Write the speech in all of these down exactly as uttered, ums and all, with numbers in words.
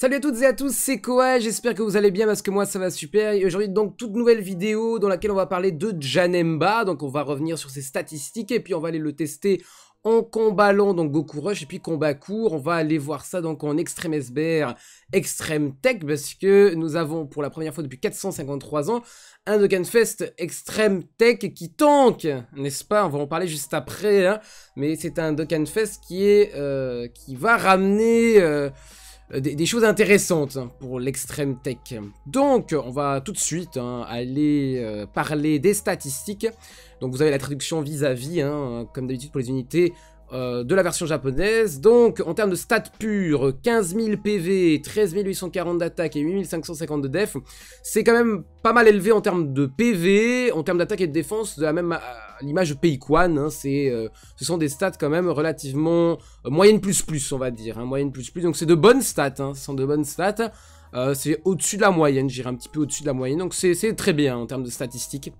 Salut à toutes et à tous, c'est Koa, j'espère que vous allez bien parce que moi ça va super. Et aujourd'hui donc toute nouvelle vidéo dans laquelle on va parler de Janemba. Donc on va revenir sur ses statistiques et puis on va aller le tester en combat long, donc Goku Rush, et puis combat court. On va aller voir ça donc en Extreme S B R, Extreme Tech, parce que nous avons pour la première fois depuis quatre cent cinquante-trois ans un Dokkan Fest Extreme Tech qui tank, n'est-ce pas? On va en parler juste après, hein. Mais c'est un Dokkan Fest qui est euh, qui va ramener euh, Des, des choses intéressantes pour l'extrême tech. Donc, on va tout de suite hein, aller euh, parler des statistiques. Donc, vous avez la traduction vis-à-vis, hein, comme d'habitude pour les unités euh, de la version japonaise. Donc, en termes de stats purs, quinze mille P V, treize mille huit cent quarante d'attaque et huit mille cinq cent cinquante de def. C'est quand même pas mal élevé en termes de P V, en termes d'attaque et de défense, de la même à l'image de Peikwan. Hein, c'est, euh, ce sont des stats quand même relativement euh, moyenne plus plus, on va dire. Hein, moyenne plus plus, donc c'est de bonnes stats. Hein, ce sont de bonnes stats. Euh, c'est au-dessus de la moyenne, j'irai un petit peu au-dessus de la moyenne. Donc c'est très bien en termes de statistiques.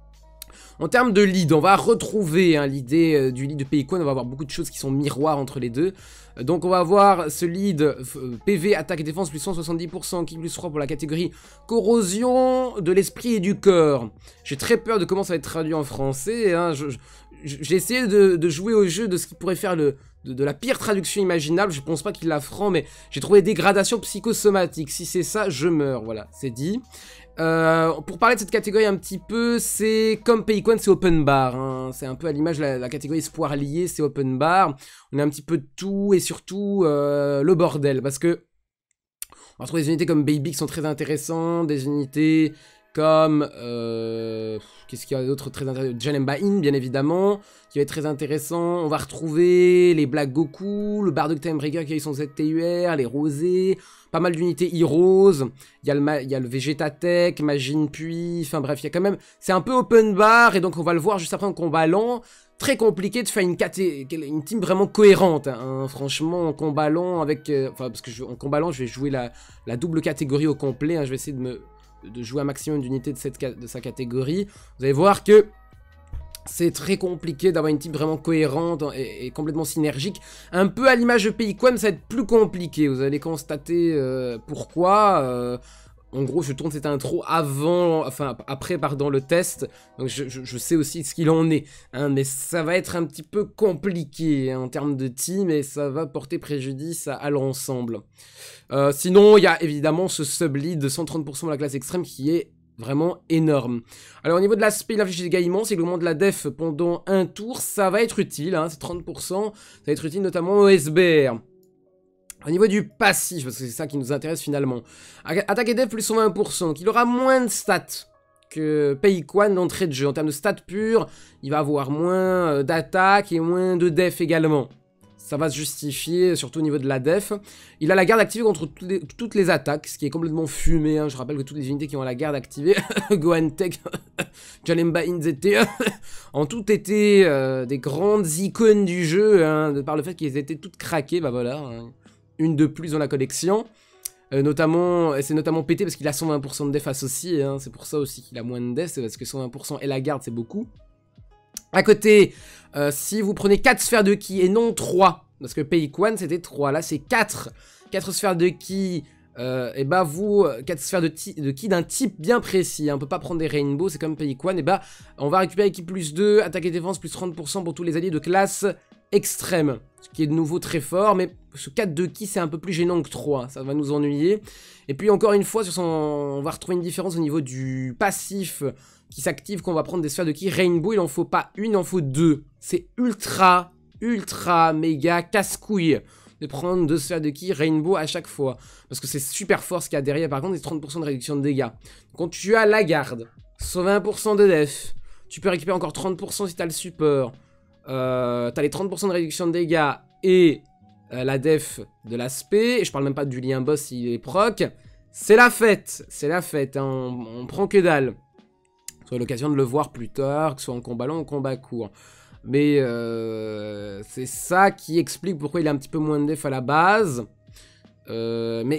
En termes de lead, on va retrouver hein, l'idée euh, du lead de Peikwan. On va avoir beaucoup de choses qui sont miroirs entre les deux. Euh, donc on va avoir ce lead euh, P V, attaque et défense plus cent soixante-dix pour cent, qui plus trois pour la catégorie corrosion de l'esprit et du corps. J'ai très peur de comment ça va être traduit en français. Hein. J'ai essayé de, de jouer au jeu de ce qui pourrait faire le... De, de la pire traduction imaginable, je pense pas qu'il la fera, mais j'ai trouvé dégradation psychosomatique. Si c'est ça, je meurs, voilà, c'est dit. Euh, pour parler de cette catégorie un petit peu, c'est comme Peikwan, c'est open bar. Hein. C'est un peu à l'image de la, la catégorie espoir lié, c'est open bar. On a un petit peu de tout et surtout euh, le bordel, parce que on va trouver des unités comme Baby qui sont très intéressantes, des unités comme euh, qu'est-ce qu'il y a d'autre très intéressant, Janemba In bien évidemment qui va être très intéressant. On va retrouver les Black Goku, le Bardock Time Breaker qui a eu son Z T U R, les Rosés, pas mal d'unités Heroes, il y a le, il y a le Vegetatech, Majin Puis, enfin bref, il y a quand même, c'est un peu open bar et donc on va le voir juste après en combat lent. Très compliqué de faire une, caté une team vraiment cohérente, hein. Franchement, en combat lent avec, euh, enfin parce que je, en combat lent je vais jouer la, la double catégorie au complet, hein. Je vais essayer de me de jouer un maximum d'unités de, cette, de sa catégorie. Vous allez voir que c'est très compliqué d'avoir une team vraiment cohérente et, et complètement synergique. Un peu à l'image de Peikwan, ça va être plus compliqué. Vous allez constater euh, pourquoi. Euh, en gros, je tourne cette intro avant, enfin après, pardon, le test. Donc je, je, je sais aussi ce qu'il en est. Hein, mais ça va être un petit peu compliqué hein, en termes de team et ça va porter préjudice à, à l'ensemble. Euh, sinon, il y a évidemment ce sub-lead de cent trente pour cent de la classe extrême qui est vraiment énorme. Alors au niveau de l'aspect, la flèche d'égaillement, c'est que le moment de la def pendant un tour, ça va être utile, hein, c'est trente pour cent, ça va être utile notamment au S B R. Au niveau du passif, parce que c'est ça qui nous intéresse finalement, attaque et def plus cent vingt pour cent, donc il aura moins de stats que Peikwan d'entrée de jeu. En termes de stats purs, il va avoir moins d'attaque et moins de def également. Ça va se justifier, surtout au niveau de la def. Il a la garde activée contre toutes les, toutes les attaques, ce qui est complètement fumé. Hein. Je rappelle que toutes les unités qui ont la garde activée, Gohan Tech, Janemba In Z T, ont toutes été euh, des grandes icônes du jeu, hein, de par le fait qu'ils étaient toutes craquées. Bah voilà, hein. Une de plus dans la collection. Euh, notamment, c'est notamment pété parce qu'il a cent vingt pour cent de def associé. Hein. C'est pour ça aussi qu'il a moins de def, c'est parce que cent vingt pour cent et la garde, c'est beaucoup. À côté, euh, si vous prenez quatre sphères de ki et non trois, parce que Peikwan c'était trois, là c'est quatre, quatre sphères de ki, euh, et bah vous, quatre sphères de, de ki d'un type bien précis, hein, on peut pas prendre des rainbows, c'est comme Peikwan, et bah on va récupérer ki plus deux, attaque et défense plus trente pour cent pour tous les alliés de classe extrême, ce qui est de nouveau très fort, mais ce quatre de ki c'est un peu plus gênant que trois, ça va nous ennuyer. Et puis encore une fois, sur son... on va retrouver une différence au niveau du passif qui s'active quand on va prendre des sphères de ki Rainbow, il en faut pas une, il en faut deux. C'est ultra, ultra, méga casse-couille de prendre deux sphères de ki Rainbow à chaque fois. Parce que c'est super fort ce qu'il y a derrière, par contre, c'est trente pour cent de réduction de dégâts. Quand tu as la garde, cent vingt pour cent de def, tu peux récupérer encore trente pour cent si tu as le support. Euh, tu as les trente pour cent de réduction de dégâts et euh, la def de l'aspect, et je parle même pas du lien boss s'il est proc. C'est la fête, c'est la fête, hein, on, on prend que dalle. Soit l'occasion de le voir plus tard, que ce soit en combat long ou en combat court. Mais euh, c'est ça qui explique pourquoi il a un petit peu moins de def à la base. Euh, mais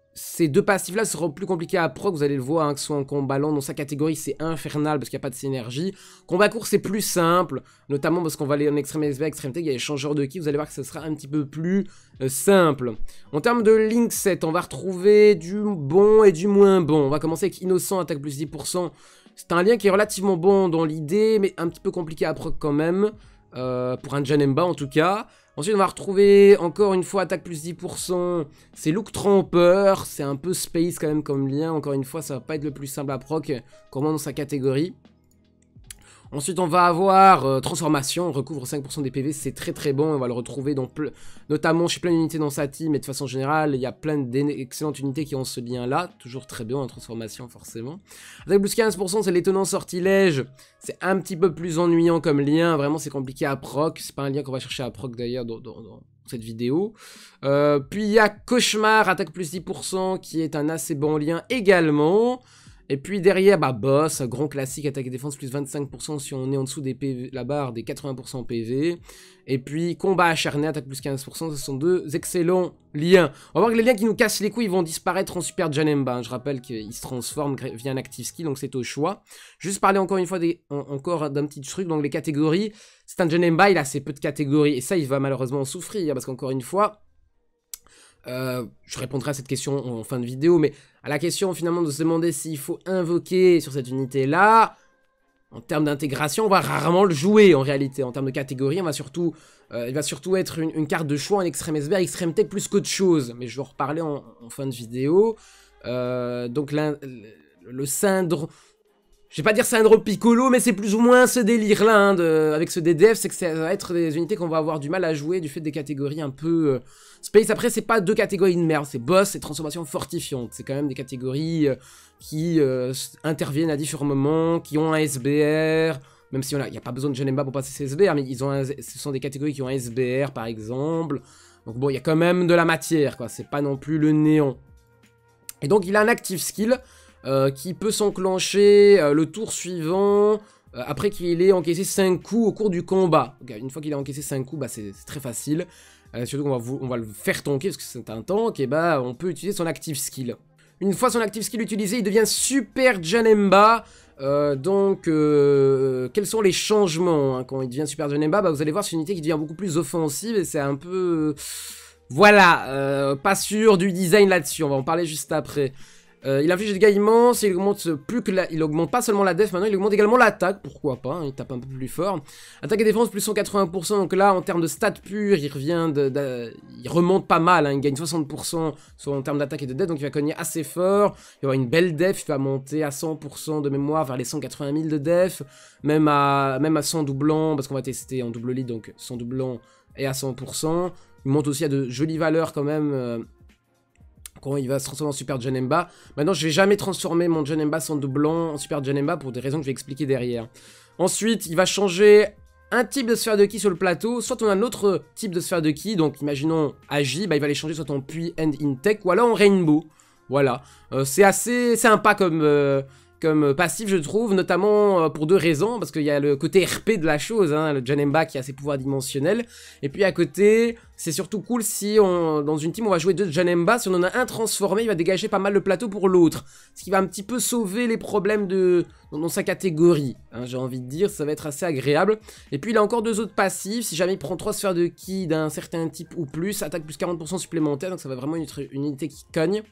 ces deux passifs-là seront plus compliqués à proc, vous allez le voir, hein, que ce soit en combat lent, dans sa catégorie c'est infernal parce qu'il n'y a pas de synergie. Combat court c'est plus simple, notamment parce qu'on va aller en extrême S B, extrême tech, il y a les changeurs de ki, vous allez voir que ce sera un petit peu plus euh, simple. En termes de link set, on va retrouver du bon et du moins bon. On va commencer avec Innocent, attaque plus dix pour cent. C'est un lien qui est relativement bon dans l'idée, mais un petit peu compliqué à proc quand même, euh, pour un Janemba en tout cas. Ensuite, on va retrouver, encore une fois, attaque plus dix pour cent, c'est Look Trompeur, c'est un peu space quand même comme lien, encore une fois, ça va pas être le plus simple à proc, comment dans sa catégorie. Ensuite, on va avoir euh, Transformation, on recouvre cinq pour cent des P V, c'est très très bon, on va le retrouver dans notamment chez plein d'unités dans sa team, et de façon générale, il y a plein d'excellentes unités qui ont ce lien-là, toujours très bien en Transformation forcément. Attaque plus quinze pour cent, c'est l'étonnant sortilège, c'est un petit peu plus ennuyant comme lien, vraiment c'est compliqué à proc, c'est pas un lien qu'on va chercher à proc d'ailleurs dans, dans, dans cette vidéo. Euh, puis il y a Cauchemar, attaque plus dix pour cent, qui est un assez bon lien également. Et puis derrière, bah boss, grand classique, attaque et défense plus vingt-cinq pour cent si on est en dessous des P V, la barre des quatre-vingts pour cent P V. Et puis combat acharné, attaque plus quinze pour cent, ce sont deux excellents liens. On va voir que les liens qui nous cassent les couilles vont disparaître en Super Janemba. Je rappelle qu'ils se transforment via un active skill, donc c'est au choix. Juste parler encore une fois des, en, encore d'un petit truc, donc les catégories. C'est un Janemba, il a assez peu de catégories, et ça il va malheureusement en souffrir, parce qu'encore une fois... Euh, je répondrai à cette question en fin de vidéo, mais à la question finalement de se demander s'il faut invoquer sur cette unité-là, en termes d'intégration, on va rarement le jouer en réalité. En termes de catégorie, on va surtout, euh, il va surtout être une, une carte de choix en extrême S B, extrême tech plus qu'autre chose, mais je vais en reparler en, en fin de vidéo. Euh, donc le, le syndrome... Je vais pas dire syndrome Piccolo, mais c'est plus ou moins ce délire-là, hein, de, avec ce D D F, c'est que ça va être des unités qu'on va avoir du mal à jouer du fait des catégories un peu... Euh, space, après, c'est pas deux catégories de merde, c'est boss et transformation fortifiante. C'est quand même des catégories euh, qui euh, interviennent à différents moments, qui ont un S B R, même si il n'y a pas besoin de Janemba pour passer ces S B R, mais ils ont un, ce sont des catégories qui ont un S B R, par exemple. Donc bon, il y a quand même de la matière, quoi, c'est pas non plus le néant. Et donc, il a un active skill... Euh, qui peut s'enclencher euh, le tour suivant, euh, après qu'il ait encaissé cinq coups au cours du combat. Okay, une fois qu'il a encaissé cinq coups, bah, c'est très facile. Euh, surtout qu'on va, on va le faire tanker, parce que c'est un tank, et bah on peut utiliser son active skill. Une fois son active skill utilisé, il devient Super Janemba. Euh, donc, euh, quels sont les changements hein, quand il devient Super Janemba? Bah, vous allez voir, c'est une unité qui devient beaucoup plus offensive, et c'est un peu... Voilà, euh, pas sûr du design là-dessus, on va en parler juste après. Euh, il inflige des dégâts immenses, il augmente plus que la... il augmente pas seulement la def, maintenant il augmente également l'attaque, pourquoi pas, hein, il tape un peu plus fort. Attaque et défense plus cent quatre-vingts pour cent, donc là en termes de stats purs, il revient de, de... il remonte pas mal, hein, il gagne soixante pour cent soit en termes d'attaque et de def, donc il va cogner assez fort, il va avoir une belle def, il va monter à cent pour cent de mémoire vers les cent quatre-vingt mille de def, même à, même à cent doublant, parce qu'on va tester en double lead, donc cent doublant et à cent pour cent, il monte aussi à de jolies valeurs quand même, euh... quand il va se transformer en Super Janemba. Maintenant, je vais jamais transformer mon Janemba sans doublant en Super Janemba pour des raisons que je vais expliquer derrière. Ensuite, il va changer un type de sphère de ki sur le plateau. Soit on a un autre type de sphère de ki, donc imaginons Agi, bah, il va les changer soit en Puits and in Tech, ou alors en Rainbow. Voilà. Euh, c'est assez sympa comme... Euh, comme passif je trouve, notamment pour deux raisons, parce qu'il y a le côté R P de la chose, hein, le Janemba qui a ses pouvoirs dimensionnels, et puis à côté, c'est surtout cool si on, dans une team on va jouer deux Janemba, si on en a un transformé, il va dégager pas mal le plateau pour l'autre, ce qui va un petit peu sauver les problèmes de, dans sa catégorie, hein, j'ai envie de dire, ça va être assez agréable. Et puis il a encore deux autres passifs, si jamais il prend trois sphères de ki d'un certain type ou plus, attaque plus quarante pour cent supplémentaire, donc ça va vraiment être une unité qui cogne.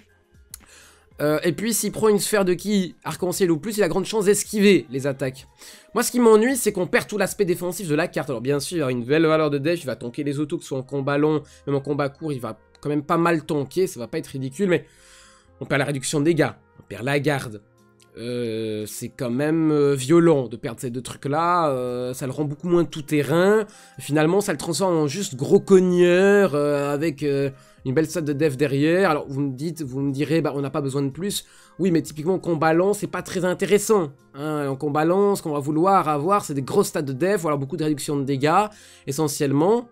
Euh, et puis s'il prend une sphère de ki arc-en-ciel ou plus, il a grande chance d'esquiver les attaques. Moi ce qui m'ennuie c'est qu'on perd tout l'aspect défensif de la carte. Alors bien sûr il y aura une belle valeur de def, il va tanker les autos que ce soit en combat long, même en combat court il va quand même pas mal tanker, ça va pas être ridicule, mais on perd la réduction de dégâts, on perd la garde. Euh, c'est quand même euh, violent de perdre ces deux trucs là, euh, ça le rend beaucoup moins tout terrain, finalement ça le transforme en juste gros cogneur euh, avec... Euh, une belle stat de def derrière. Alors vous me dites, vous me direz, bah on n'a pas besoin de plus. Oui, mais typiquement en combat lent, c'est pas très intéressant. Hein. En combat lent, ce qu'on va vouloir avoir, c'est des grosses stats de def, ou alors beaucoup de réduction de dégâts, essentiellement.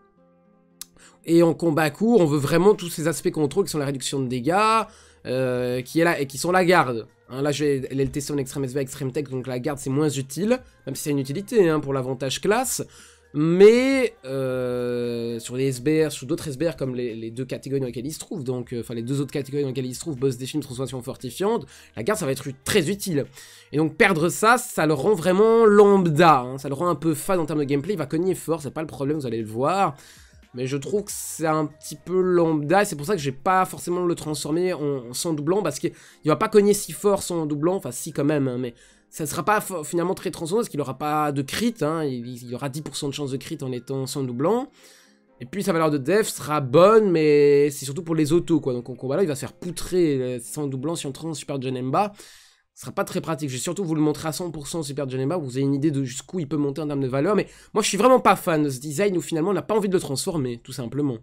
Et en combat court, on veut vraiment tous ces aspects contrôle qui sont la réduction de dégâts, euh, qui est là et qui sont la garde. Hein, là, je vais le tester en extrême S V, extrême tech, donc la garde c'est moins utile, même si c'est une utilité hein, pour l'avantage classe. Mais euh, sur les S B R, sur d'autres S B R comme les, les deux catégories dans lesquelles ils se trouvent, donc enfin euh, les deux autres catégories dans lesquelles ils se trouvent, boss défini, transformation fortifiante, la garde ça va être très utile. Et donc perdre ça, ça le rend vraiment lambda, hein, ça le rend un peu fade en termes de gameplay, il va cogner fort, c'est pas le problème, vous allez le voir. Mais je trouve que c'est un petit peu lambda, et c'est pour ça que j'ai pas forcément le transformer en, en sans doublant, parce qu'il va pas cogner si fort sans doublant, enfin si quand même, hein, mais ça sera pas finalement très transformant, parce qu'il aura pas de crit, hein, il, il aura dix pour cent de chance de crit en étant sans doublant. Et puis sa valeur de def sera bonne, mais c'est surtout pour les autos, quoi. Donc en combat là, il va se faire poutrer sans doublant si on traîne en Super Janemba. Ce sera pas très pratique. Je vais surtout vous le montrer à cent pour cent Super Janemba, vous avez une idée de jusqu'où il peut monter en termes de valeur. Mais moi, je suis vraiment pas fan de ce design où finalement on n'a pas envie de le transformer, tout simplement.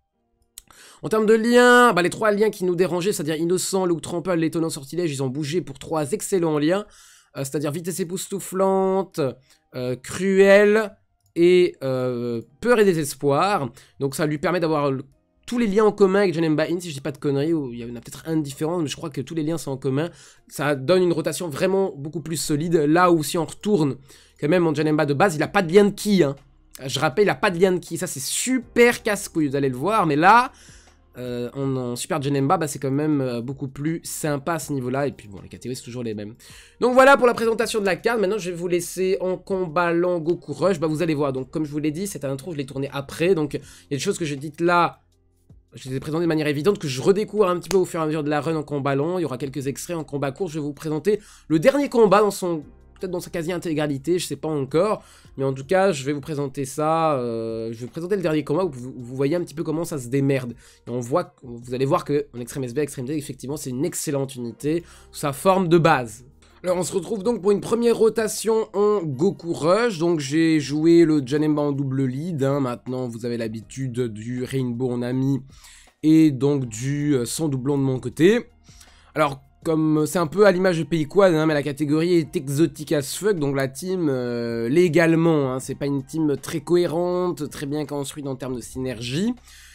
En termes de liens, bah, les trois liens qui nous dérangeaient, c'est-à-dire Innocent, Look Trample, l'étonnant sortilège, ils ont bougé pour trois excellents liens. Euh, c'est-à-dire vitesse époustouflante, euh, cruel et euh, peur et désespoir. Donc ça lui permet d'avoir tous les liens en commun avec Janemba In, si je dis pas de conneries, ou il y en a peut-être un différent, mais je crois que tous les liens sont en commun. Ça donne une rotation vraiment beaucoup plus solide, là où si on retourne, quand même en Janemba de base, il a pas de lien de ki, hein. Je rappelle, il a pas de lien de ki, ça c'est super casse-couille, vous allez le voir, mais là... Euh, en, en Super Janemba, bah, c'est quand même euh, beaucoup plus sympa à ce niveau-là. Et puis bon, les catégories, c'est toujours les mêmes. Donc voilà pour la présentation de la carte. Maintenant, je vais vous laisser en combat lent Goku Rush. Bah, vous allez voir. Donc, comme je vous l'ai dit, cette intro, je l'ai tournée après. Donc, il y a des choses que j'ai dites là. Je les ai présentées de manière évidente, que je redécouvre un petit peu au fur et à mesure de la run en combat lent. Il y aura quelques extraits en combat court. Je vais vous présenter le dernier combat dans son... peut-être dans sa quasi-intégralité, je sais pas encore. Mais en tout cas, je vais vous présenter ça. Euh, je vais vous présenter le dernier combat où vous, vous voyez un petit peu comment ça se démerde. Et on voit, vous allez voir que en Extreme S B, Extreme D, effectivement, c'est une excellente unité sous sa forme de base. Alors, on se retrouve donc pour une première rotation en Goku Rush. Donc, j'ai joué le Janemba en double lead. Hein. Maintenant, vous avez l'habitude du Rainbow en ami et donc du euh, sans doublon de mon côté. Alors, comme c'est un peu à l'image de Pays Quad, hein, mais la catégorie est exotique as fuck, donc la team, euh, légalement, hein, c'est pas une team très cohérente, très bien construite en termes de synergie.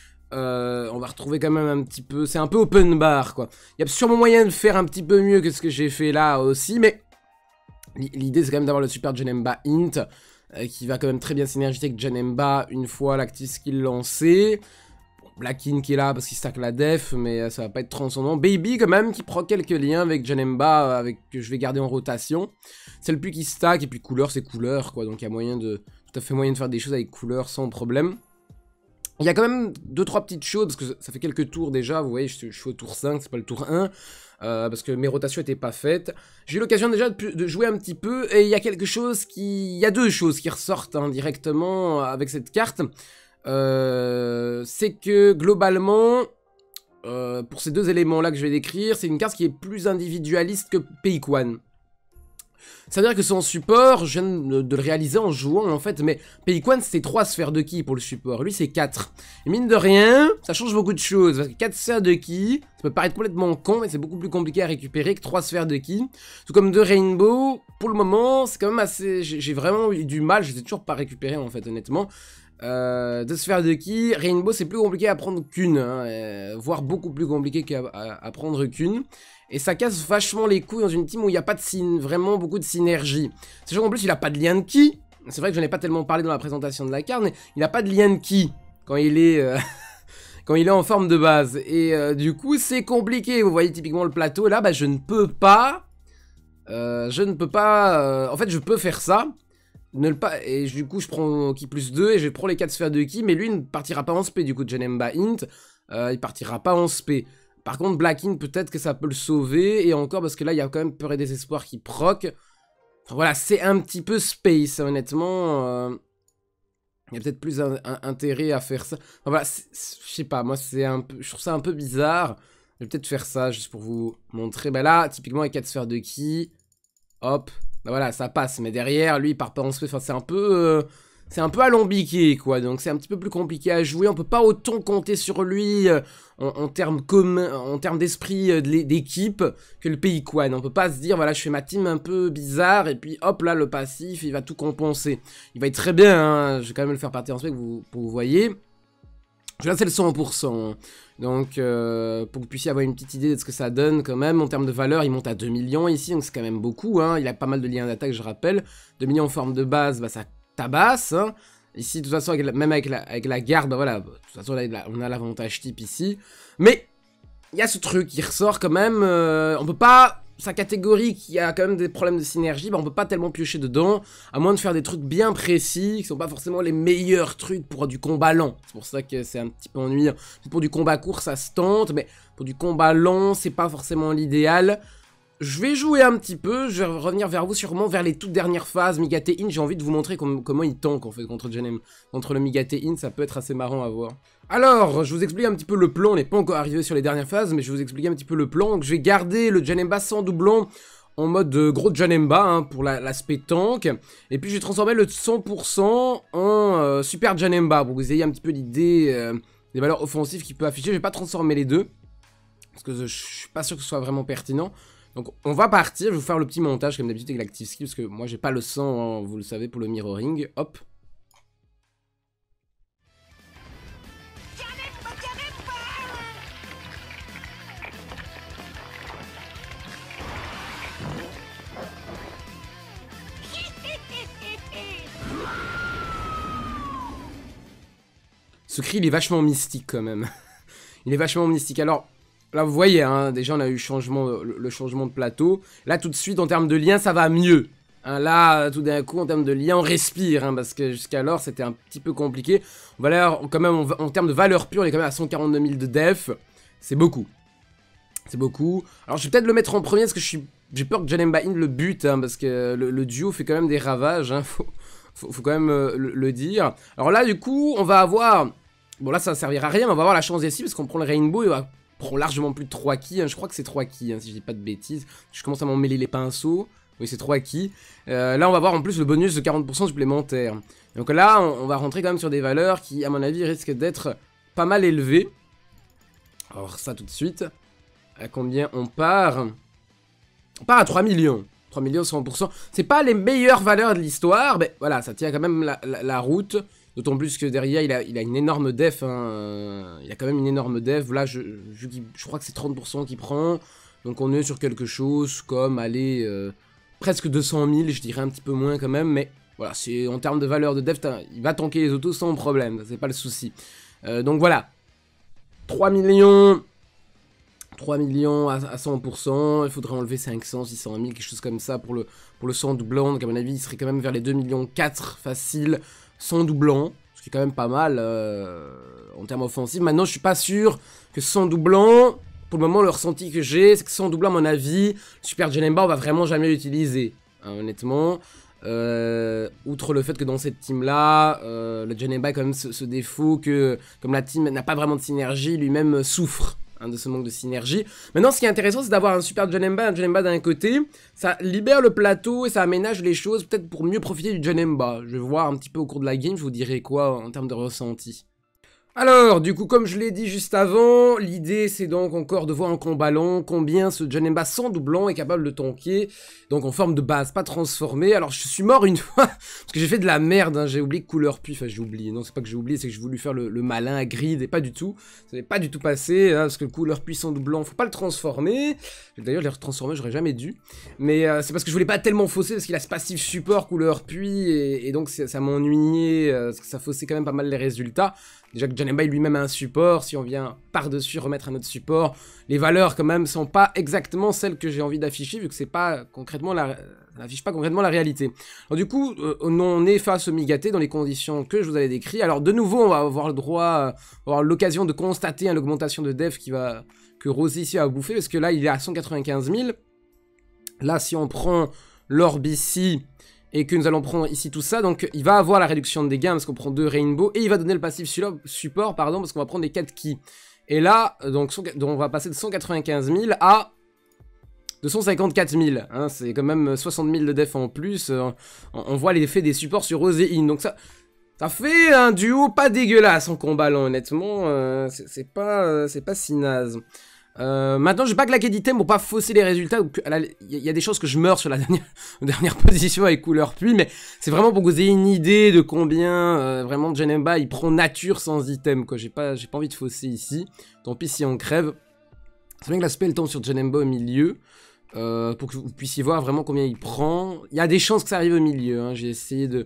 Euh, on va retrouver quand même un petit peu, c'est un peu open bar, quoi. Il y a sûrement moyen de faire un petit peu mieux que ce que j'ai fait là aussi, mais l'idée c'est quand même d'avoir le Super Janemba Int, euh, qui va quand même très bien synergiser avec Janemba une fois l'active skill lancée. Blackin qui est là parce qu'il stack la def, mais ça va pas être transcendant. Baby quand même qui prend quelques liens avec Janemba, avec, que je vais garder en rotation. C'est le plus qui stack, et puis couleur c'est couleur, quoi. Donc il y a moyen de, tout à fait moyen de faire des choses avec couleur sans problème. Il y a quand même deux trois petites choses, parce que ça fait quelques tours déjà, vous voyez, je, je suis au tour cinq, c'est pas le tour un. Euh, parce que mes rotations étaient pas faites. J'ai eu l'occasion déjà de, de jouer un petit peu, et il y a quelque chose qui... Il y a deux choses qui ressortent hein, directement avec cette carte. Euh, c'est que globalement, euh, pour ces deux éléments-là que je vais décrire, c'est une carte qui est plus individualiste que Peikwan. C'est-à-dire que son support, je viens de le réaliser en jouant en fait, mais Peikwan c'est trois sphères de ki pour le support, lui c'est quatre. Et mine de rien, ça change beaucoup de choses, parce que quatre sphères de ki, ça peut paraître complètement con, mais c'est beaucoup plus compliqué à récupérer que trois sphères de ki. Tout comme deux Rainbow, pour le moment, c'est quand même assez... J'ai vraiment eu du mal, je les ai toujours pas récupérés en fait, honnêtement. Euh, deux sphères de ki, Rainbow c'est plus compliqué à prendre qu'une, hein, euh, voire beaucoup plus compliqué qu'à à, à prendre qu'une. Et ça casse vachement les couilles dans une team où il n'y a pas de vraiment beaucoup de synergie. Sachant qu'en plus il a pas de lien de ki. C'est vrai que je n'en ai pas tellement parlé dans la présentation de la carte, mais il n'a pas de lien de ki quand il est, euh, quand il est en forme de base. Et euh, du coup c'est compliqué, vous voyez typiquement le plateau, là bah, je ne peux pas, euh, je ne peux pas, euh, en fait je peux faire ça. Ne le pas, et du coup je prends ki plus deux et je prends les quatre sphères de ki, mais lui ne partira pas en spé du coup de Janemba Int, euh, il partira pas en spé. Par contre Blackin peut-être que ça peut le sauver, et encore parce que là il y a quand même peur et désespoir qui proc. Enfin, voilà, c'est un petit peu space honnêtement, euh, il y a peut-être plus un, un, intérêt à faire ça. Enfin, voilà, je sais pas, moi c'est un peu, je trouve ça un peu bizarre. Je vais peut-être faire ça juste pour vous montrer. Bah là typiquement les quatre sphères de ki, hop. Bah voilà, ça passe, mais derrière, lui, il part pas en spé, enfin, c'est un peu... Euh, c'est un peu alambiqué, quoi, donc c'est un petit peu plus compliqué à jouer, on peut pas autant compter sur lui euh, en, en termes communs, en termes d'esprit euh, d'équipe que le Peikwan. On peut pas se dire, voilà, je fais ma team un peu bizarre, et puis hop, là, le passif, il va tout compenser. Il va être très bien, hein, je vais quand même le faire partir en spé, pour vous, pour vous voyez. Là, c'est le cent pour cent. Donc, euh, pour que vous puissiez avoir une petite idée de ce que ça donne, quand même, en termes de valeur, il monte à deux millions ici, donc c'est quand même beaucoup. Hein. Il a pas mal de liens d'attaque, je rappelle. deux millions en forme de base, bah, ça tabasse. Hein. Ici, de toute façon, avec la, même avec la, avec la garde, bah voilà, de toute façon, là, on a l'avantage type ici. Mais, il y a ce truc qui ressort quand même, euh, on peut pas, sa catégorie qui a quand même des problèmes de synergie, bah on peut pas tellement piocher dedans, à moins de faire des trucs bien précis, qui sont pas forcément les meilleurs trucs pour du combat lent. C'est pour ça que c'est un petit peu ennuyant. Pour du combat court, ça se tente, mais pour du combat lent, c'est pas forcément l'idéal. Je vais jouer un petit peu, je vais revenir vers vous sûrement vers les toutes dernières phases Migate-In. J'ai envie de vous montrer com comment il tank en fait contre Janem, contre le Migate-In, ça peut être assez marrant à voir. Alors, je vous explique un petit peu le plan, on n'est pas encore arrivé sur les dernières phases, mais je vais vous expliquer un petit peu le plan. Donc je vais garder le Janemba sans doublon en mode euh, gros Janemba hein, pour l'aspect la, tank. Et puis je vais transformer le cent pour cent en euh, super Janemba pour que vous ayez un petit peu l'idée euh, des valeurs offensives qu'il peut afficher. Je vais pas transformer les deux, parce que je, je suis pas sûr que ce soit vraiment pertinent. Donc on va partir, je vais vous faire le petit montage comme d'habitude avec l'active skill parce que moi j'ai pas le sang, hein, vous le savez, pour le mirroring. Hop. Ce cri il est vachement mystique quand même. Il est vachement mystique. Alors là vous voyez, hein, déjà on a eu changement, le, le changement de plateau. Là tout de suite en termes de lien ça va mieux. Hein, là tout d'un coup en termes de lien on respire, hein, parce que jusqu'alors c'était un petit peu compliqué. On va là quand même en, en termes de valeur pure on est quand même à cent quarante-deux mille de def. C'est beaucoup. C'est beaucoup. Alors je vais peut-être le mettre en premier parce que je suis, j'ai peur que Janemba In le bute, hein, parce que le, le duo fait quand même des ravages, hein, faut, faut, faut quand même euh, le, le dire. Alors là du coup on va avoir, bon là ça ne servira à rien, mais on va avoir la chance ici parce qu'on prend le Rainbow et on va prend largement plus de trois ki, hein. Je crois que c'est trois ki, hein, si je dis pas de bêtises. Je commence à m'en mêler les pinceaux. Oui, c'est trois ki. Euh, là, on va voir en plus le bonus de quarante pour cent supplémentaire. Donc là, on, on va rentrer quand même sur des valeurs qui, à mon avis, risquent d'être pas mal élevées. Alors ça tout de suite. À combien on part? On part à trois millions. trois millions cent pour cent. C'est pas les meilleures valeurs de l'histoire, mais voilà, ça tient quand même la, la, la route. D'autant plus que derrière, il a, il a une énorme def. Hein. Il a quand même une énorme def. Là, je, je, je crois que c'est trente pour cent qu'il prend. Donc on est sur quelque chose comme, allez, euh, presque deux cent mille. Je dirais un petit peu moins quand même. Mais voilà, c'est en termes de valeur de def, il va tanker les autos sans problème. C'est pas le souci. Euh, donc voilà. trois millions. trois millions à, à cent pour cent. Il faudrait enlever cinq cents, six cent mille, quelque chose comme ça pour le, pour le sang doublant. Donc à mon avis, il serait quand même vers les deux millions quatre facile. Sans doublant, ce qui est quand même pas mal euh, en termes offensifs. Maintenant, je suis pas sûr que sans doublant, pour le moment, le ressenti que j'ai, c'est que sans doublant, à mon avis, Super Janemba, on va vraiment jamais l'utiliser, hein, honnêtement. Euh, outre le fait que dans cette team-là, euh, le Janemba a quand même ce, ce défaut que, comme la team n'a pas vraiment de synergie, lui-même souffre. De ce manque de synergie. Maintenant, ce qui est intéressant, c'est d'avoir un super Janemba, un Janemba d'un côté. Ça libère le plateau et ça aménage les choses, peut-être pour mieux profiter du Janemba. Je vais voir un petit peu au cours de la game, je vous dirai quoi en termes de ressenti. Alors, du coup, comme je l'ai dit juste avant, l'idée c'est donc encore de voir en combat long combien ce Janemba sans doublant est capable de tanker, donc en forme de base, pas transformé. Alors, je suis mort une fois, parce que j'ai fait de la merde, hein. J'ai oublié couleur puis, enfin j'ai oublié, non c'est pas que j'ai oublié, c'est que j'ai voulu faire le, le malin à grid, et pas du tout, ça n'est pas du tout passé, hein, parce que le couleur puis sans doublant, faut pas le transformer. D'ailleurs, les retransformer, j'aurais jamais dû, mais euh, c'est parce que je voulais pas tellement fausser, parce qu'il a ce passif support couleur puis, et, et donc ça m'ennuyait, euh, parce que ça faussait quand même pas mal les résultats. Déjà que Janemba lui-même a un support, si on vient par-dessus remettre un autre support, les valeurs quand même sont pas exactement celles que j'ai envie d'afficher, vu que c'est pas concrètement la... ça n'affiche pas concrètement la réalité. Alors du coup, euh, on est face au Migate dans les conditions que je vous avais décrites. Alors de nouveau, on va avoir le droit, avoir l'occasion de constater hein, l'augmentation de def qui va, que Rosé ici a bouffé, parce que là il est à cent quatre-vingt-quinze mille. Là si on prend l'orbe ici, et que nous allons prendre ici tout ça, donc il va avoir la réduction de dégâts parce qu'on prend deux Rainbow, et il va donner le passif support, pardon, parce qu'on va prendre les quatre ki. Et là, donc, donc on va passer de cent quatre-vingt-quinze mille à deux cent cinquante-quatre mille, hein, c'est quand même soixante mille de def en plus, euh, on, on voit l'effet des supports sur Rose et In, donc ça, ça fait un duo pas dégueulasse en combat là, honnêtement, euh, c'est pas, euh, c'est pas si naze. Euh, maintenant, je vais pas claquer d'item pour pas fausser les résultats. Il y, y a des choses que je meurs sur la dernière, dernière position avec couleur pluie, mais c'est vraiment pour que vous ayez une idée de combien euh, vraiment Janemba il prend nature sans item. J'ai pas, j'ai pas envie de fausser ici. Tant pis si on crève. C'est bien que l'aspect tombe sur Janemba au milieu. Euh, pour que vous puissiez voir vraiment combien il prend. Il y a des chances que ça arrive au milieu. Hein. J'ai essayé de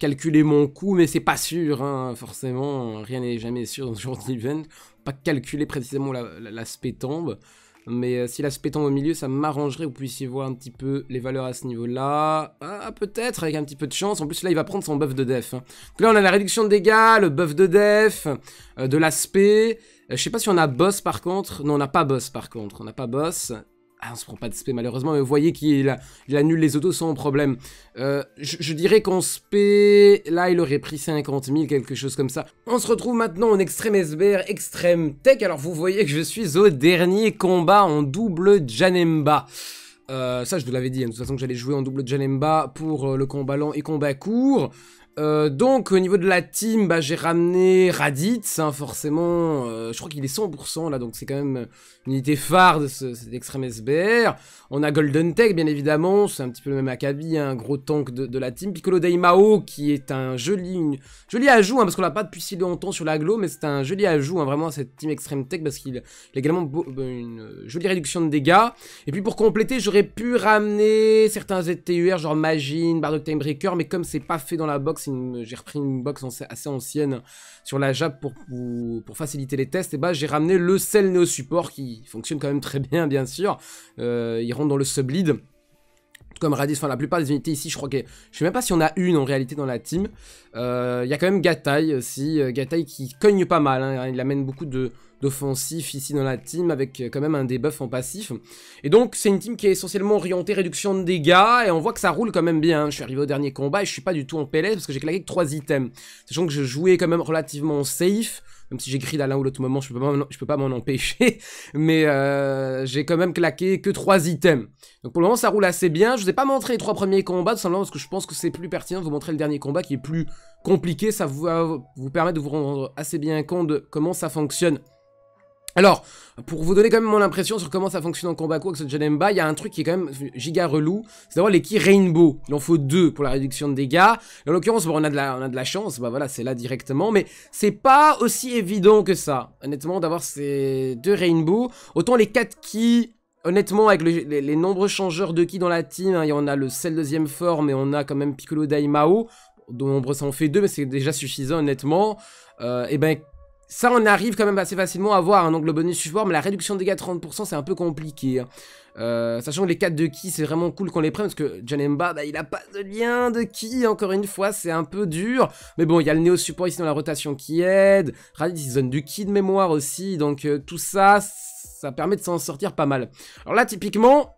calculer mon coût, mais c'est pas sûr, hein, forcément, rien n'est jamais sûr dans ce genre d'event. Pas calculer précisément l'aspect tombe, mais euh, si l'aspect tombe au milieu, ça m'arrangerait, vous puissiez voir un petit peu les valeurs à ce niveau-là. Ah, peut-être, avec un petit peu de chance. En plus, là, il va prendre son buff de def. Hein. Donc là, on a la réduction de dégâts, le buff de def, euh, de l'aspect. Euh, je sais pas si on a boss, par contre. Non, on n'a pas boss, par contre. On n'a pas boss. Ah, on se prend pas de spé malheureusement, mais vous voyez qu'il il annule les autos sans problème. Euh, je, je dirais qu'en spé, là il aurait pris cinquante mille, quelque chose comme ça. On se retrouve maintenant en extrême S B R, extrême tech. Alors vous voyez que je suis au dernier combat en double Janemba. Euh, ça je vous l'avais dit, hein, de toute façon que j'allais jouer en double Janemba pour euh, le combat lent et combat court. Euh, donc au niveau de la team, bah, j'ai ramené Raditz, hein, forcément, euh, je crois qu'il est cent pour cent là, donc c'est quand même une unité phare de ce, cet extrême S B R. On a Golden Tech bien évidemment, c'est un petit peu le même acabit, hein, un gros tank de, de la team. Piccolo Daimao qui est un joli, une, joli ajout, hein, parce qu'on l'a pas depuis si longtemps sur l'aglo, mais c'est un joli ajout hein, vraiment à cette team extrême tech, parce qu'il a également une jolie réduction de dégâts. Et puis pour compléter, j'aurais pu ramener certains Z T U R genre Magine, Bardock Timebreaker, mais comme c'est pas fait dans la box, j'ai repris une box assez ancienne sur la Jap pour, pour, pour faciliter les tests, et bah j'ai ramené le Cell Neo Support qui fonctionne quand même très bien bien sûr, euh, il rentre dans le sublead. Comme Raditz, enfin la plupart des unités ici, je crois que je sais même pas si on a une en réalité dans la team. Il euh, y a quand même Gatai aussi, euh, Gatai qui cogne pas mal, hein, il amène beaucoup de d'offensifs ici dans la team avec euh, quand même un debuff en passif. Et donc c'est une team qui est essentiellement orientée réduction de dégâts et on voit que ça roule quand même bien. Hein. Je suis arrivé au dernier combat et je suis pas du tout en P L S parce que j'ai claqué que trois items. Sachant que je jouais quand même relativement safe. Même si j'ai grid à l'un ou l'autre moment, je peux pas, je peux pas m'en empêcher. Mais euh, j'ai quand même claqué que trois items. Donc pour le moment, ça roule assez bien. Je vous ai pas montré les trois premiers combats, tout simplement parce que je pense que c'est plus pertinent de vous montrer le dernier combat qui est plus compliqué. Ça va vous permettre de vous rendre assez bien compte de comment ça fonctionne. Alors, pour vous donner quand même mon impression sur comment ça fonctionne en combat court avec ce Janemba, il y a un truc qui est quand même giga relou, c'est d'avoir les ki Rainbow. Il en faut deux pour la réduction de dégâts. En l'occurrence, bon, on a de la, on a de la chance, bah voilà, c'est là directement, mais c'est pas aussi évident que ça, honnêtement, d'avoir ces deux Rainbow. Autant les quatre ki, honnêtement, avec le, les, les nombreux changeurs de ki dans la team, hein, il y en a le Cell deuxième forme et on a quand même Piccolo Daimao, dont nombreux ça en fait deux, mais c'est déjà suffisant, honnêtement. Euh, et ben, ça, on arrive quand même assez facilement à voir, hein, donc le bonus support, mais la réduction de dégâts de trente pour cent, c'est un peu compliqué. Hein. Euh, sachant que les quatre de ki, c'est vraiment cool qu'on les prenne, parce que Janemba, bah, il a pas de lien de ki, encore une fois, c'est un peu dur. Mais bon, il y a le Néo Support ici dans la rotation qui aide, Raditz, il donne du ki de mémoire aussi, donc euh, tout ça, ça permet de s'en sortir pas mal. Alors là, typiquement,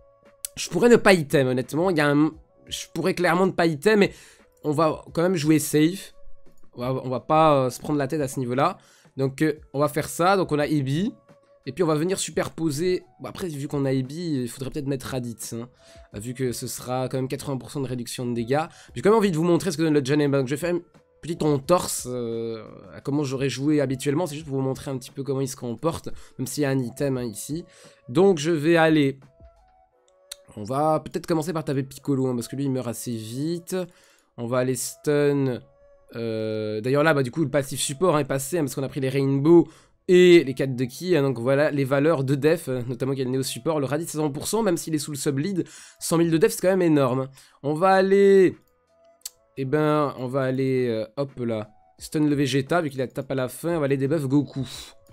je pourrais ne pas item, honnêtement, il y a un... je pourrais clairement ne pas item, mais on va quand même jouer safe. On va, on va pas euh, se prendre la tête à ce niveau-là. Donc, euh, on va faire ça. Donc, on a Ebi. Et puis, on va venir superposer. Bon, après, vu qu'on a Ebi, il faudrait peut-être mettre Raditz. Hein, vu que ce sera quand même quatre-vingts pour cent de réduction de dégâts. J'ai quand même envie de vous montrer ce que donne le Janemba. Donc, je vais faire une petite entorse euh, à comment j'aurais joué habituellement. C'est juste pour vous montrer un petit peu comment il se comporte. Même s'il y a un item hein, ici. Donc, je vais aller. On va peut-être commencer par taper Piccolo. Hein, parce que lui, il meurt assez vite. On va aller stun. Euh, D'ailleurs là bah du coup le passif support hein, est passé hein, parce qu'on a pris les Rainbow et les quatre de ki hein, donc voilà les valeurs de def euh, notamment qu'il y a le Néo Support, le Raditz cent pour cent même s'il est sous le sublead, cent mille de def c'est quand même énorme. On va aller et eh ben on va aller euh, hop là stun le Vegeta vu qu'il a tape à la fin, on va aller debuff Goku.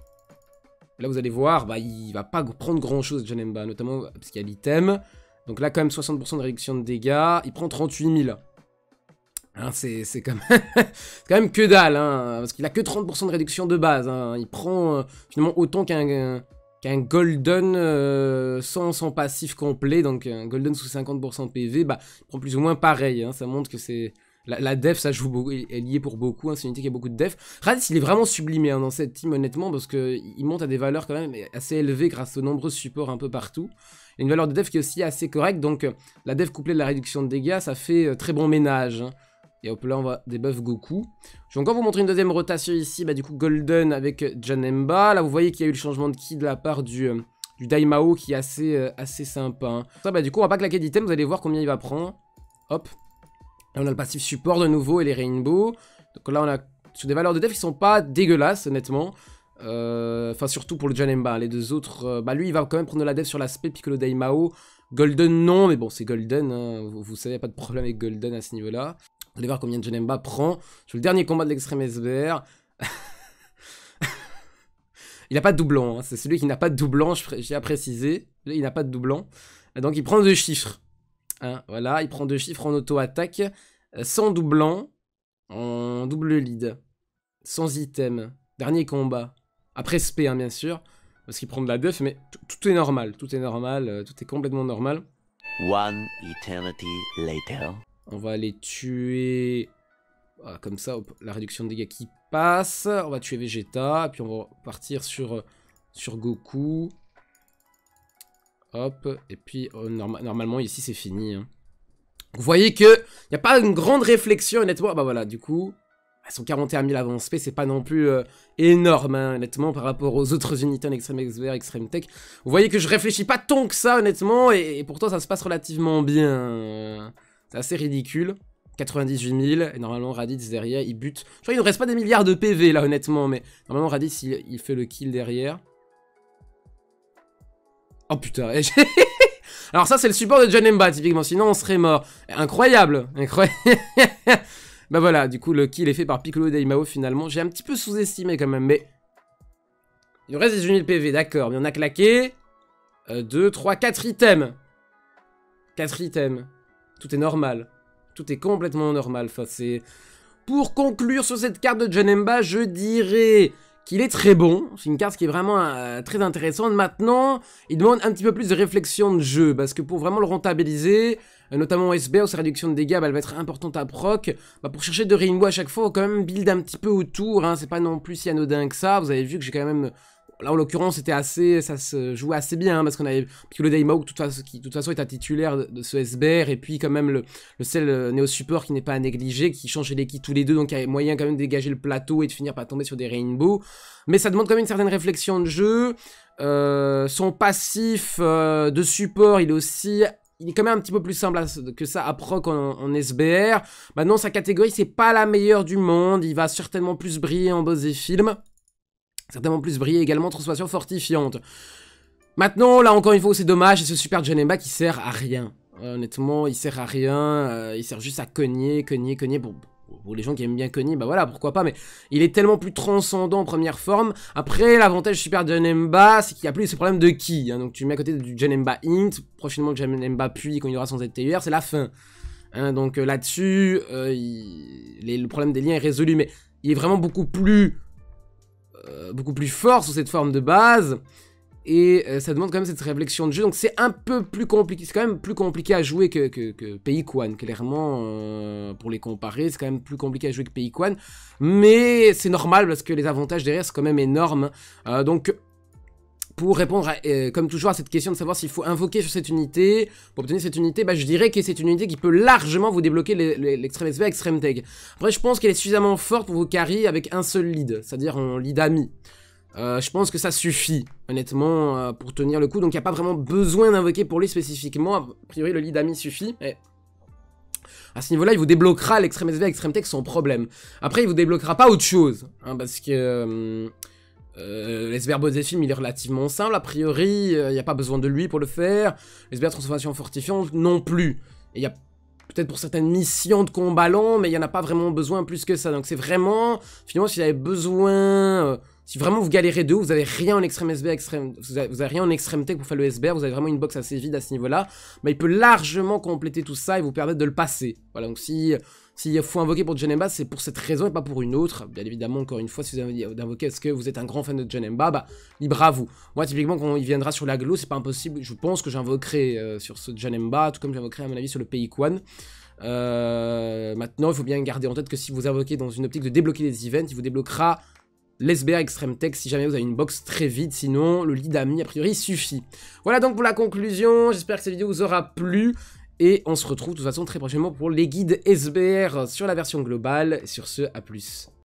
Là vous allez voir bah il va pas prendre grand chose Janemba notamment parce qu'il y a l'item, donc là quand même soixante pour cent de réduction de dégâts, il prend trente-huit mille. Hein, c'est quand, quand même que dalle, hein, parce qu'il a que trente pour cent de réduction de base. Hein, il prend euh, finalement autant qu'un qu'un Golden euh, sans, sans passif complet, donc un Golden sous cinquante pour cent P V, bah, il prend plus ou moins pareil. Hein, ça montre que c'est la, la def, ça joue beaucoup, est lié pour beaucoup. Hein, c'est une unité qui a beaucoup de def. Raditz, il est vraiment sublimé hein, dans cette team, honnêtement, parce qu'il monte à des valeurs quand même assez élevées grâce aux nombreux supports un peu partout. Il y a une valeur de def qui est aussi assez correcte, donc la def couplée de la réduction de dégâts, ça fait euh, très bon ménage. Hein. Et hop là on va debuff Goku. Je vais encore vous montrer une deuxième rotation ici, bah du coup Golden avec Janemba. Là vous voyez qu'il y a eu le changement de ki de la part du, euh, du Daimao qui est assez, euh, assez sympa. Hein. Ça bah du coup on va pas claquer d'item, vous allez voir combien il va prendre. Hop. Là on a le passif support de nouveau et les Rainbow. Donc là on a sur des valeurs de def qui sont pas dégueulasses honnêtement. Enfin euh, surtout pour le Janemba, les deux autres, euh, bah lui il va quand même prendre de la def sur l'aspect Piccolo Daimao. Golden non, mais bon c'est Golden, hein. vous, vous savez pas de problème avec Golden à ce niveau là. Vous allez voir combien Janemba prend sur le dernier combat de l'extrême S B R. Il n'a pas de doublon, hein. C'est celui qui n'a pas de doublon, j'ai à préciser. Il n'a pas de doublon. Donc il prend deux chiffres. Hein, voilà, il prend deux chiffres en auto-attaque. Sans doublon. En double lead. Sans item. Dernier combat. Après S P, hein, bien sûr. Parce qu'il prend de la def, mais tout est normal. Tout est normal. Euh, tout est complètement normal. One eternity later. On va aller tuer... Voilà, comme ça, hop, la réduction de dégâts qui passe. On va tuer Vegeta. Puis on va partir sur, sur Goku. Hop. Et puis, euh, norma normalement, ici, c'est fini. Hein. Vous voyez qu'il n'y a pas une grande réflexion, honnêtement. Bah voilà, du coup, son quarante et un mille avant S P, c'est pas non plus euh, énorme, hein, honnêtement, par rapport aux autres unités en Extreme S B R, Extreme Tech. Vous voyez que je réfléchis pas tant que ça, honnêtement, et, et pourtant, ça se passe relativement bien. C'est assez ridicule. quatre-vingt-dix-huit mille, et normalement Raditz derrière, il bute. Je crois qu'il ne reste pas des milliards de P V là, honnêtement, mais normalement Raditz, il, il fait le kill derrière. Oh putain, alors ça c'est le support de Janemba typiquement, sinon on serait mort. Incroyable, incroyable. Bah voilà, du coup le kill est fait par Piccolo Daimao finalement. J'ai un petit peu sous-estimé quand même, mais... Il nous reste dix-huit mille P V, d'accord, mais on a claqué... deux, trois, quatre items. quatre items. Tout est normal. Tout est complètement normal. Enfin, c'est... Pour conclure sur cette carte de Janemba, je dirais qu'il est très bon. C'est une carte qui est vraiment euh, très intéressante. Maintenant, il demande un petit peu plus de réflexion de jeu. Parce que pour vraiment le rentabiliser, euh, notamment en S B R, où sa réduction de dégâts, bah, elle va être importante à proc. Bah, pour chercher de Rainbow à chaque fois, il faut quand même build un petit peu autour. Hein. C'est pas non plus si anodin que ça. Vous avez vu que j'ai quand même... Là, en l'occurrence, c'était assez, ça se jouait assez bien, hein, parce qu'on avait Piccolo Daimao, qui de toute façon est un titulaire de, de ce S B R, et puis quand même le, le seul euh, Néo Support qui n'est pas à négliger, qui change les kits tous les deux, donc il y a moyen quand même de dégager le plateau et de finir par tomber sur des Rainbow. Mais ça demande quand même une certaine réflexion de jeu. Euh, son passif euh, de support, il est aussi... Il est quand même un petit peu plus simple que ça à proc en, en S B R. Maintenant, sa catégorie, c'est pas la meilleure du monde. Il va certainement plus briller en boss et film. Certainement plus briller également, transformation fortifiante. Maintenant, là encore une fois, c'est dommage, c'est ce super Janemba qui sert à rien. Euh, honnêtement, il sert à rien, euh, il sert juste à cogner, cogner, cogner. Pour, pour les gens qui aiment bien cogner, bah voilà, pourquoi pas, mais il est tellement plus transcendant en première forme. Après, l'avantage super Janemba, c'est qu'il n'y a plus ce problème de ki. Hein, donc tu mets à côté du Janemba Int, prochainement le Janemba Puis, quand il y aura son Z T U R, c'est la fin. Hein, donc euh, là-dessus, euh, le problème des liens est résolu, mais il est vraiment beaucoup plus... Euh, beaucoup plus fort sur cette forme de base, et euh, ça demande quand même cette réflexion de jeu, donc c'est un peu plus compliqué, c'est quand même plus compliqué à jouer que, que, que Pei-Quan, clairement, euh, pour les comparer, c'est quand même plus compliqué à jouer que Pei-Quan, mais c'est normal parce que les avantages derrière c'est quand même énorme, euh, donc... Pour répondre, à, euh, comme toujours, à cette question de savoir s'il faut invoquer sur cette unité, pour obtenir cette unité, bah, je dirais que c'est une unité qui peut largement vous débloquer l'extrême S B, extrême tech. Après, je pense qu'elle est suffisamment forte pour vous carry avec un seul lead, c'est-à-dire en lead ami. Euh, je pense que ça suffit, honnêtement, euh, pour tenir le coup, donc il n'y a pas vraiment besoin d'invoquer pour lui spécifiquement. A priori, le lead ami suffit, mais... À ce niveau-là, il vous débloquera l'extrême S B, extrême tech sans problème. Après, il vous débloquera pas autre chose, hein, parce que... Euh, Euh, l'S B R Boss-et-Film, il est relativement simple, a priori, il euh, n'y a pas besoin de lui pour le faire. L'S B R Transformation Fortifiante, non plus. Il y a peut-être pour certaines missions de combat lent, mais il n'y en a pas vraiment besoin plus que ça. Donc c'est vraiment, finalement, si vous avez besoin... Euh, si vraiment vous galérez de ouf, vous avez rien en extrême S B R, extrême, vous, avez, vous avez rien en extrême tech pour faire le S B R, vous avez vraiment une box assez vide à ce niveau-là, bah, il peut largement compléter tout ça et vous permettre de le passer. Voilà, donc si... S'il faut invoquer pour Janemba, c'est pour cette raison et pas pour une autre. Bien évidemment, encore une fois, si vous avez d'invoquer, est-ce que vous êtes un grand fan de Janemba, bah, libre à vous. Moi, typiquement, quand il viendra sur la Glo, c'est pas impossible. Je pense que j'invoquerai euh, sur ce Janemba, tout comme j'invoquerai, à mon avis, sur le Pei-Quan. Euh, maintenant, il faut bien garder en tête que si vous invoquez dans une optique de débloquer les events, il vous débloquera l'S B R Extreme Tech si jamais vous avez une box très vide. Sinon, le lead ami, a priori, suffit. Voilà donc pour la conclusion. J'espère que cette vidéo vous aura plu. Et on se retrouve de toute façon très prochainement pour les guides S B R sur la version globale. Sur ce, à plus.